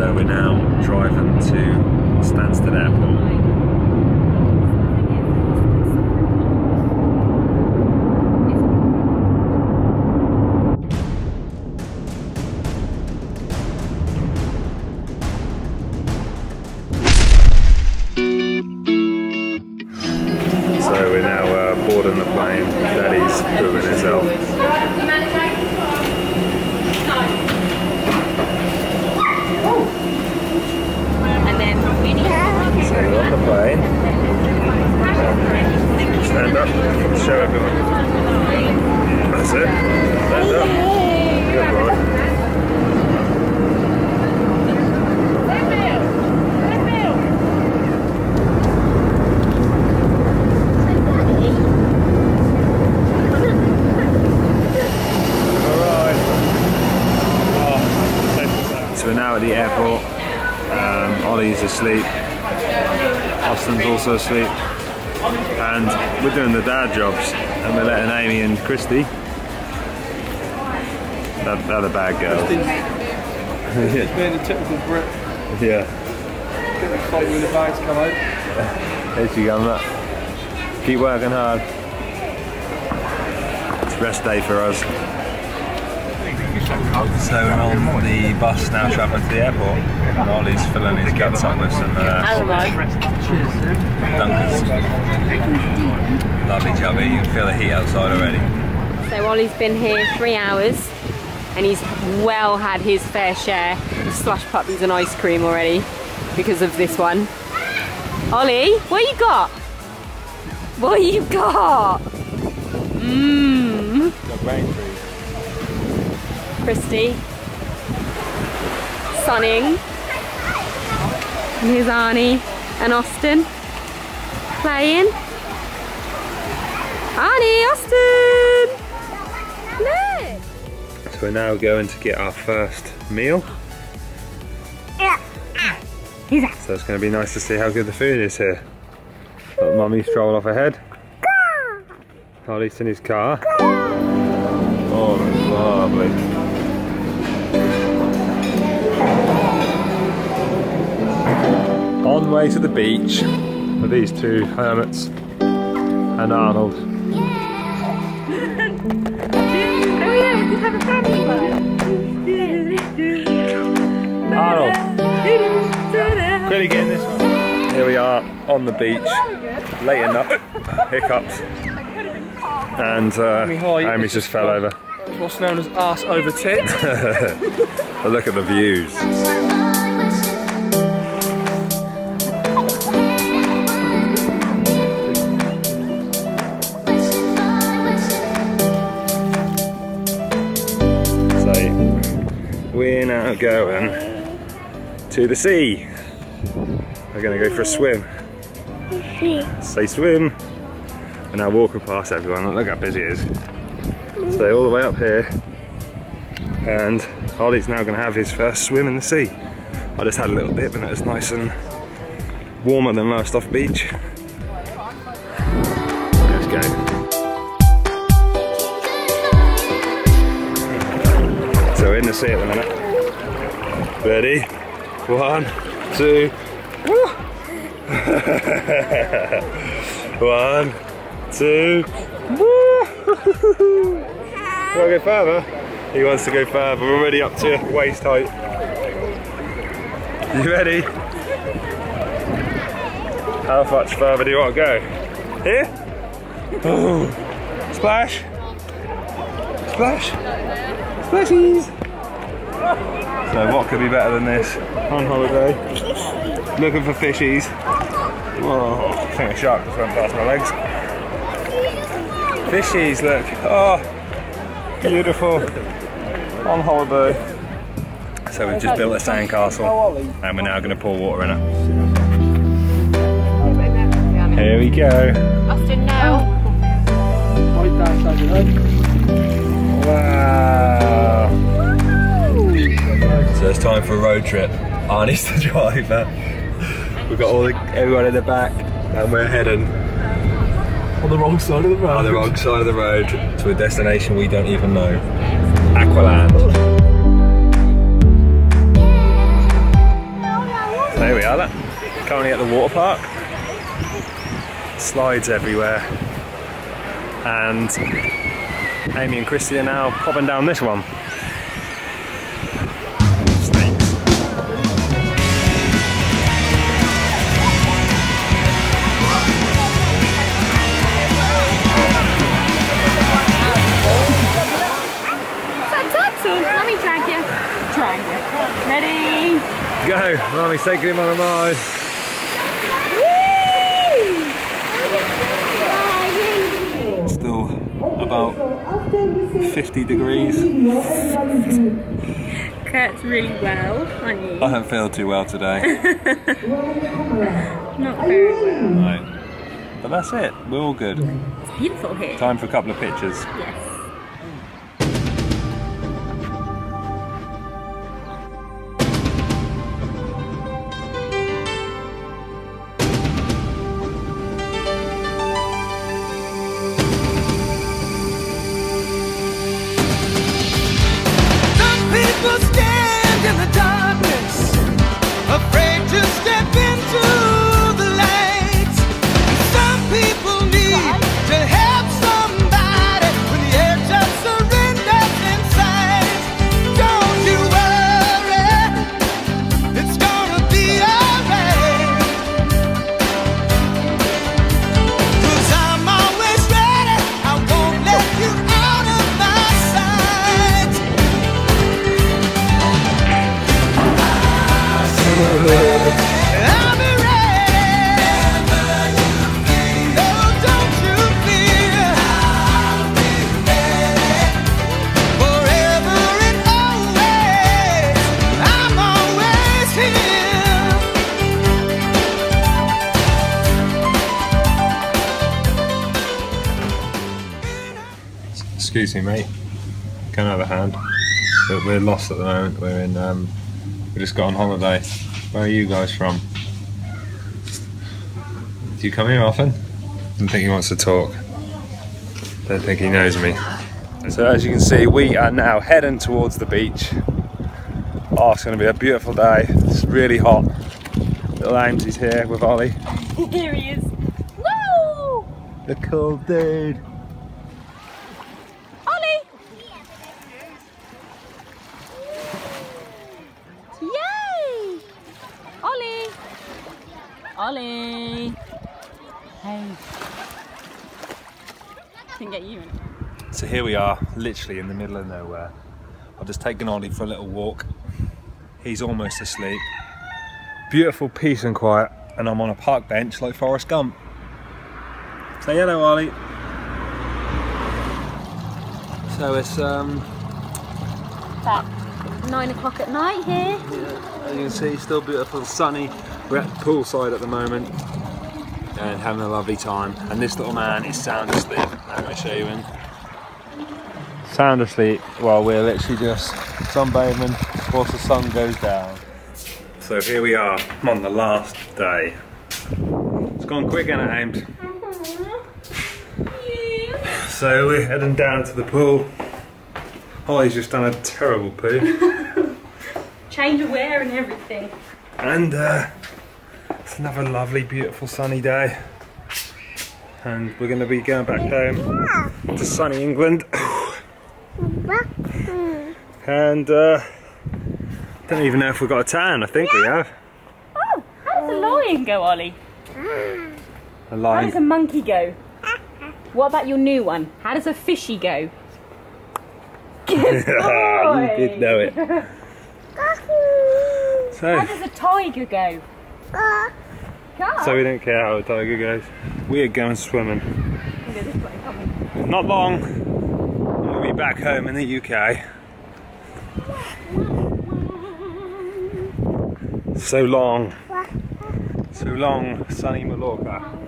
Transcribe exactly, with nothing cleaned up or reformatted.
So we're now driving to Stansted Airport. So we're now uh, boarding the plane. Daddy's proving himself. And then so we're on the plane. Stand up, show everyone. That's it. Stand up. Good boy. So we're now at the airport. Um, Ollie's asleep. Austin's also asleep. And we're doing the dad jobs. And we're letting Amy and Christy. They're, they're the bad girls. It's being a typical Brit. Yeah. Get the phone when the bags come out. There she comes up. Keep working hard. It's rest day for us. So we're on the bus now travelling to the airport. And Ollie's filling his guts up with some uh, Dunkers. Lovely jubby, you can feel the heat outside already. So Ollie's been here three hours and he's well had his fair share of slush puppies and ice cream already because of this one. Ollie, what you got? What you got? Mmm. Got rain trees. Christy, sunning, and here's Arnie and Austin playing. Arnie, Austin! Look! So we're now going to get our first meal. So it's going to be nice to see how good the food is here. Got Mummy stroll off ahead. Ollie's in his car. Oh, that's lovely. On the way to the beach with these two hermits and Arnold. Arnold, quickly get in this one. Here we are on the beach, late enough, hiccups, and uh, Amy just fell over. What's known as arse over tit. But look at the views. We're now going to the sea. We're going to go for a swim. Say swim. We're now walking past everyone. Look how busy it is. So all the way up here. And Ollie's now going to have his first swim in the sea. I just had a little bit, but it was nice and warmer than Lowestoft Beach. Let's go. So we're in the sea at the minute. Ready? One, two, woo! One, two, woo! Want to go further? He wants to go further. We're already up to waist height. You ready? How much further do you want to go? Here? Oh. Splash! Splash! Splashies! So what could be better than this? On holiday, looking for fishies. Whoa, I think a shark just went past my legs. Fishies, look. Oh, beautiful. On holiday. So we've just built a sandcastle and we're now going to pour water in it. Here we go. Austin, no. Wow. So it's time for a road trip. Arnie's the driver. We've got all the, everyone in the back and we're heading on the wrong side of the road. On the wrong side of the road to a destination we don't even know. Aqualand. Look, currently at the water park. Slides everywhere. And Amy and Christy are now popping down this one. Snakes. That's excellent. Let me drag you. Drag you. Ready? Go, Mommy's taking him on a ride. Still about fifty degrees. Kurt's really well, aren't you? I don't feel too well today. Not very well. Right. But that's it, we're all good. It's beautiful here. Time for a couple of pictures. Yes. Excuse me, mate. Can I have a hand? But we're lost at the moment. We're in. Um, we just got on holiday. Where are you guys from? Do you come here often? Don't think he wants to talk. Don't think he knows me. So as you can see, we are now heading towards the beach. Oh, it's going to be a beautiful day. It's really hot. Little Amesy's here with Ollie. Here he is. Woo! The cool dude. Ollie! Yay! Ollie! Ollie! Hey. Can get you in it. So here we are, literally in the middle of nowhere. I've just taken Ollie for a little walk. He's almost asleep. Beautiful peace and quiet, and I'm on a park bench like Forrest Gump. Say hello, Ollie. So it's um About nine o'clock at night here. yeah, as you can see, still beautiful, sunny. We're at the poolside at the moment and having a lovely time. And this little man is sound asleep. I'm going to show you him. Sound asleep while we're literally just sunbathing whilst the sun goes down. So here we are on the last day. It's gone quick, ain't it, Ames? So we're heading down to the pool. Ollie's just done a terrible poo. Change of wear and everything. And uh, it's another lovely, beautiful sunny day. And we're going to be going back home to sunny England. And uh, don't even know if we've got a tan. I think we have. Oh, how does a lion go, Ollie? A How lion. does a monkey go? What about your new one? How does a fishy go? Good boy. You did know it. So, How does a tiger go? Go. so we don't care how a tiger goes. We are going swimming. Go this way, come on. Not long. We'll be back home in the U K. So long. So long, sunny Mallorca.